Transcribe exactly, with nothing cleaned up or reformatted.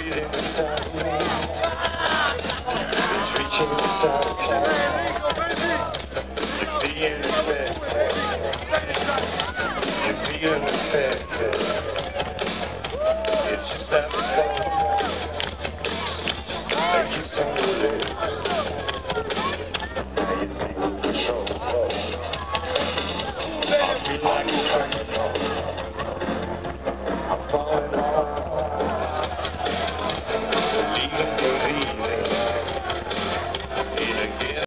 breathing inside me. It's reaching inside me. You're being fed. You're being